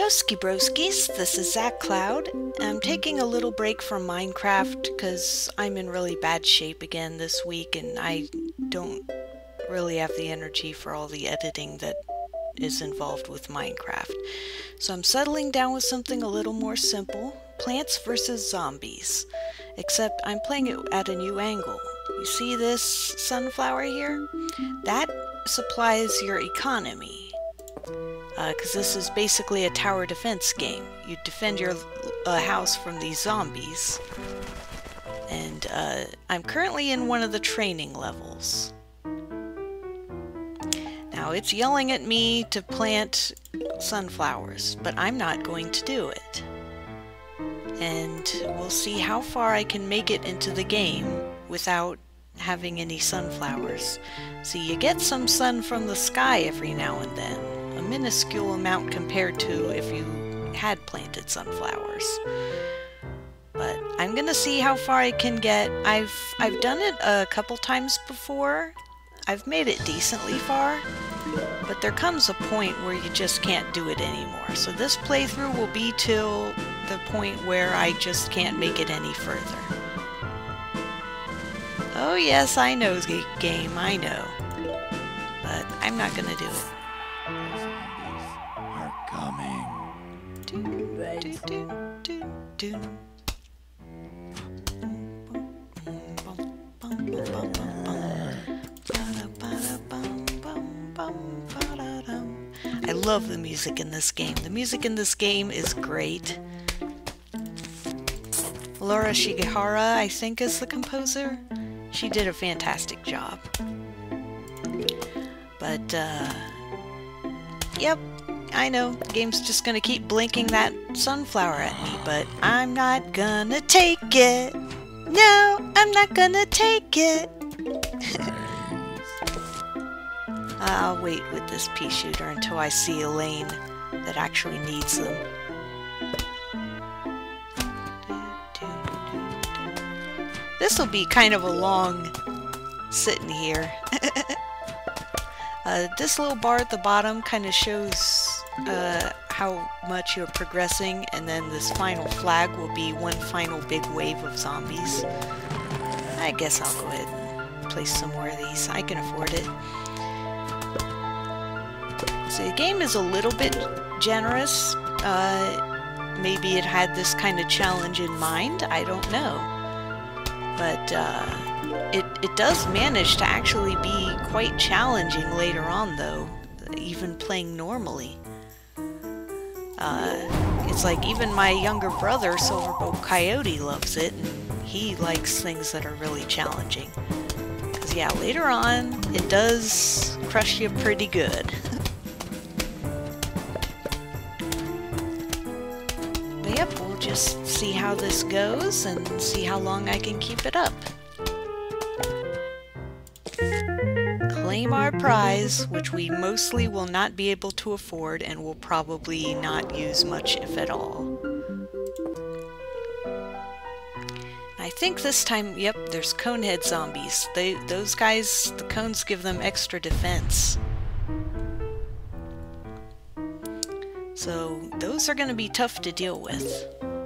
Yoski broskies, this is ZaCloud. I'm taking a little break from Minecraft because I'm in really bad shape again this week and I don't really have the energy for all the editing that is involved with Minecraft. So I'm settling down with something a little more simple, Plants vs. Zombies. Except I'm playing it at a new angle. You see this sunflower here? That supplies your economy. Because this is basically a tower defense game. You defend your house from these zombies. And I'm currently in one of the training levels. Now it's yelling at me to plant sunflowers, but I'm not going to do it. And we'll see how far I can make it into the game without having any sunflowers. See, you get some sun from the sky every now and then. A minuscule amount compared to if you had planted sunflowers. But I'm gonna see how far I can get. I've done it a couple times before. I've made it decently far, but there comes a point where you just can't do it anymore. So this playthrough will be till the point where I just can't make it any further. Oh yes, I know, game, I know. But I'm not gonna do it. Are coming. I love the music in this game. The music in this game is great. Laura Shigehara, I think, is the composer. She did a fantastic job. But, yep, I know, the game's just gonna keep blinking that sunflower at me, but I'm not gonna take it. No, I'm not gonna take it. I'll wait with this pea shooter until I see a lane that actually needs them. This will be kind of a long sitting here. This little bar at the bottom kind of shows how much you're progressing, and then this final flag will be one final big wave of zombies. I guess I'll go ahead and place some more of these. I can afford it. So the game is a little bit generous. Maybe it had this kind of challenge in mind. I don't know. But it does manage to actually be quite challenging later on, though, even playing normally. It's like even my younger brother, Silverbolt Coyote, loves it, and he likes things that are really challenging. Because, yeah, later on, it does crush you pretty good. But yep, we'll just see how this goes and see how long I can keep it up. Claim our prize, which we mostly will not be able to afford and will probably not use much, if at all. I think this time, yep, there's conehead zombies. Those guys, the cones give them extra defense. So those are going to be tough to deal with.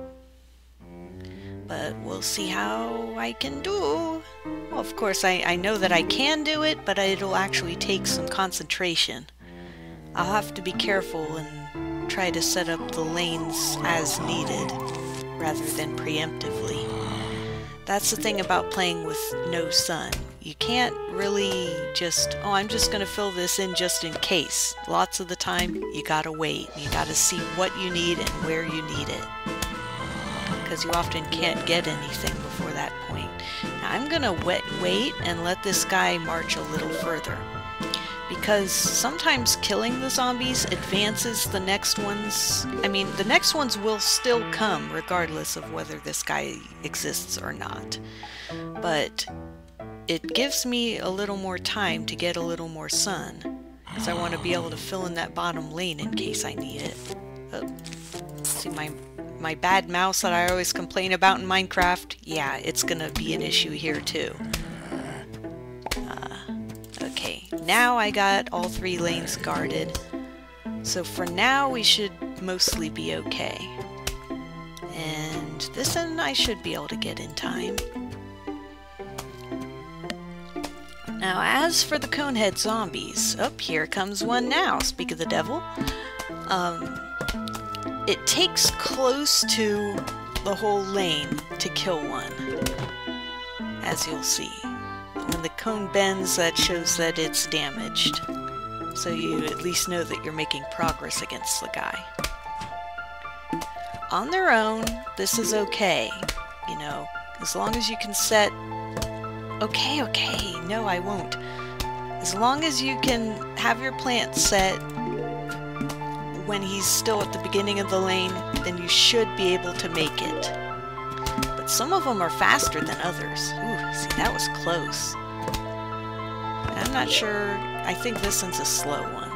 But we'll see how I can do. Well, of course, I know that I can do it, but it'll actually take some concentration. I'll have to be careful and try to set up the lanes as needed, rather than preemptively. That's the thing about playing with no sun. You can't really just, oh, I'm just going to fill this in just in case. Lots of the time, you gotta wait. You gotta see what you need and where you need it. Because you often can't get anything before that point. Now I'm gonna wait and let this guy march a little further. Because sometimes killing the zombies advances the next ones. I mean, the next ones will still come regardless of whether this guy exists or not. But it gives me a little more time to get a little more sun. Because I want to be able to fill in that bottom lane in case I need it. See my bad mouse that I always complain about in Minecraft? Yeah, it's gonna be an issue here too. Okay, now I got all 3 lanes guarded. So for now we should mostly be okay. And this end I should be able to get in time. Now, as for the conehead zombies, oh, here comes one now, speak of the devil. It takes close to the whole lane to kill one, as you'll see. When the cone bends, that shows that it's damaged. So you at least know that you're making progress against the guy. On their own, this is okay. You know, as long as you can set... Okay, no I won't. As long as you can have your plant set when he's still at the beginning of the lane, then you should be able to make it. But some of them are faster than others. Ooh, see, that was close. I'm not sure. I think this one's a slow one.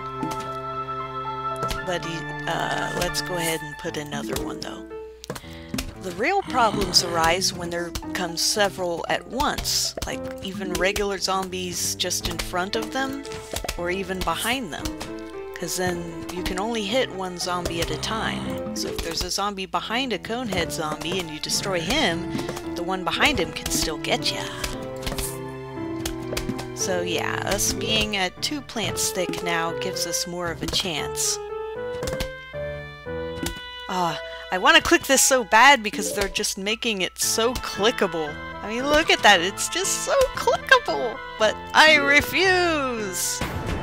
But let's go ahead and put another one, though. The real problems arise when there comes several at once, like even regular zombies just in front of them, or even behind them. Because then you can only hit one zombie at a time. So if there's a zombie behind a conehead zombie and you destroy him, the one behind him can still get ya. So yeah, us being at 2 plants thick now gives us more of a chance. I want to click this so bad because they're just making it so clickable. I mean, look at that, it's just so clickable! But I refuse!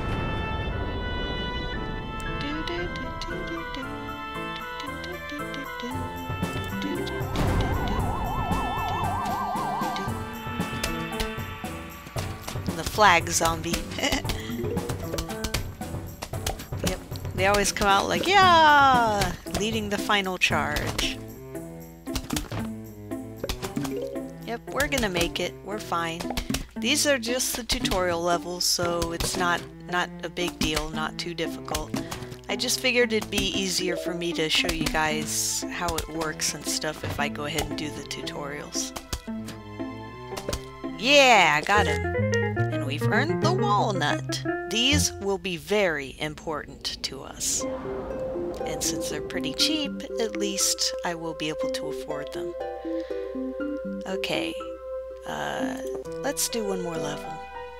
The flag zombie. Yep, they always come out like, yeah! Leading the final charge. Yep, we're gonna make it. We're fine. These are just the tutorial levels, so it's not a big deal, not too difficult. I just figured it'd be easier for me to show you guys how it works and stuff if I go ahead and do the tutorials. Yeah, I got him. And we've earned the walnut. These will be very important to us. And since they're pretty cheap, at least I will be able to afford them. Okay, let's do one more level.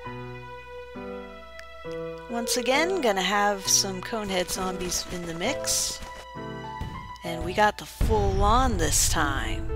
Once again, gonna have some conehead zombies in the mix. And we got the full on this time.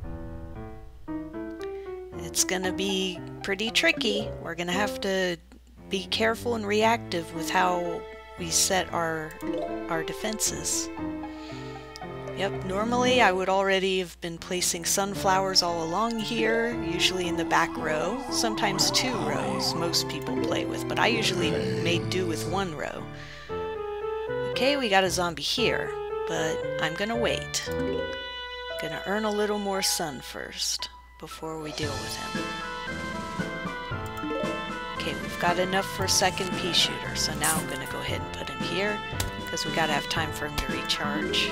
It's gonna be pretty tricky. We're gonna have to be careful and reactive with how we set our defenses. Yep, normally I would already have been placing sunflowers all along here, usually in the back row, sometimes 2 rows most people play with, but I usually made do with 1 row. Okay, we got a zombie here, but I'm gonna wait. Gonna earn a little more sun first, before we deal with him. Okay, we've got enough for a 2nd pea shooter, so now I'm gonna go ahead and put him here, because we gotta have time for him to recharge.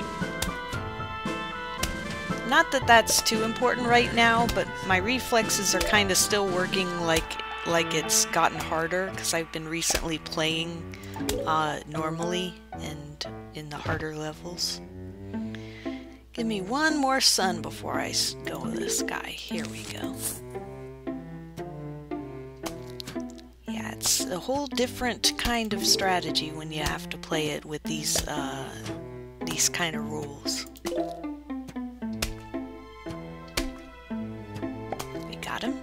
Not that that's too important right now, but my reflexes are kind of still working like it's gotten harder, because I've been recently playing normally and in the harder levels. Give me one more sun before I go with this guy. Here we go. Yeah, it's a whole different kind of strategy when you have to play it with these kind of rules. We got him.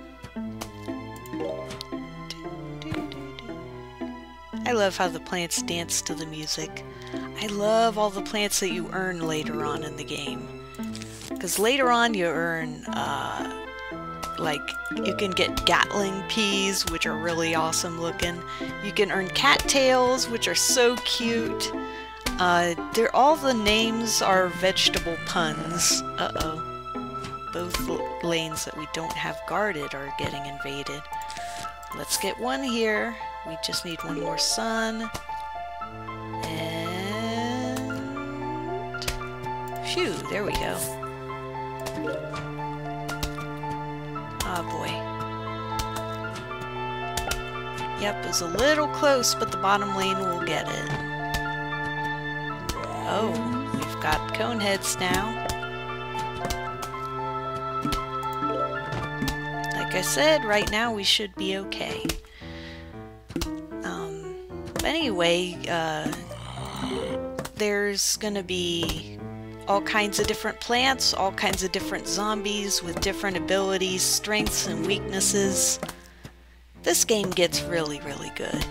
I love how the plants dance to the music. I love all the plants that you earn later on in the game. Because later on you earn, like, you can get Gatling peas, which are really awesome looking. You can earn cattails, which are so cute. All the names are vegetable puns. Uh-oh. Both lanes that we don't have guarded are getting invaded. Let's get one here. We just need one more sun. And... phew, there we go. Oh boy. Yep, it was a little close, but the bottom lane will get it. Oh, got cone heads now. Like I said, right now we should be okay. But anyway, there's gonna be all kinds of different plants, all kinds of different zombies with different abilities, strengths, and weaknesses. This game gets really, really good.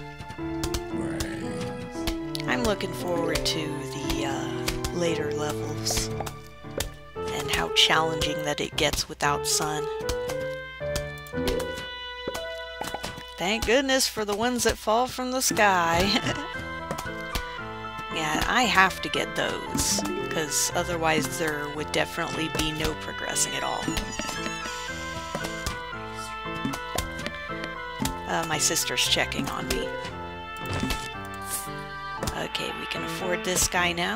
I'm looking forward to the later levels and how challenging that it gets without sun. Thank goodness for the ones that fall from the sky. Yeah, I have to get those, because otherwise there would definitely be no progressing at all. My sister's checking on me. Okay, we can afford this guy now.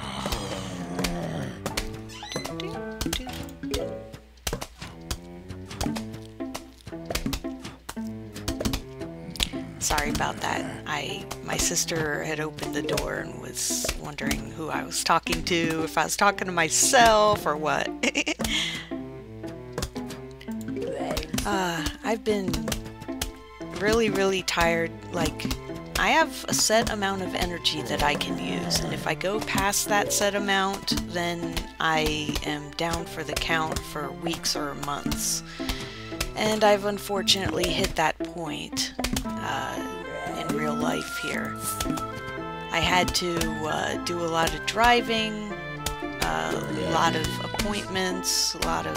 Sorry about that. My sister had opened the door and was wondering who I was talking to, if I was talking to myself or what. I've been really, really tired. Like, I have a set amount of energy that I can use, and if I go past that set amount, then I am down for the count for weeks or months. And I've unfortunately hit that point in real life here. I had to do a lot of driving, a lot of appointments, a lot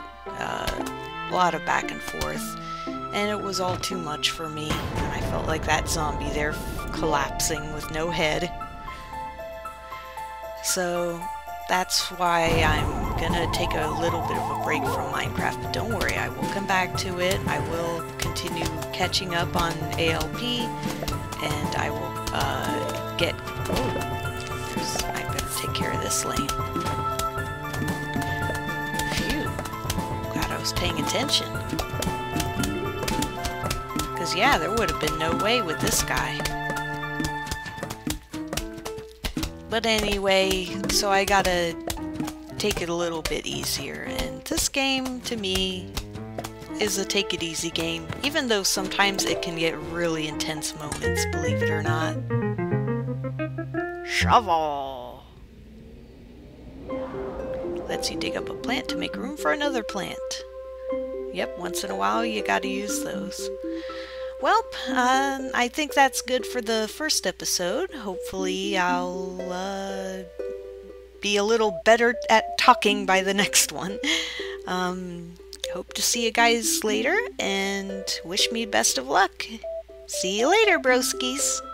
of back and forth, and it was all too much for me, and I felt like that zombie there collapsing with no head. So that's why I'm gonna take a little bit of a break from Minecraft, but don't worry, I will come back to it. I will continue catching up on ALP, and I will get... Oh, I better take care of this lane. Phew. Glad I was paying attention. Because, yeah, there would have been no way with this guy. But anyway, so I gotta take it a little bit easier, and this game, to me, is a take-it-easy game, even though sometimes it can get really intense moments, believe it or not. Shovel! Lets you dig up a plant to make room for another plant. Yep, once in a while you gotta use those. Well, I think that's good for the first episode. Hopefully I'll be a little better at talking by the next one. Hope to see you guys later, and wish me best of luck. See you later, broskies.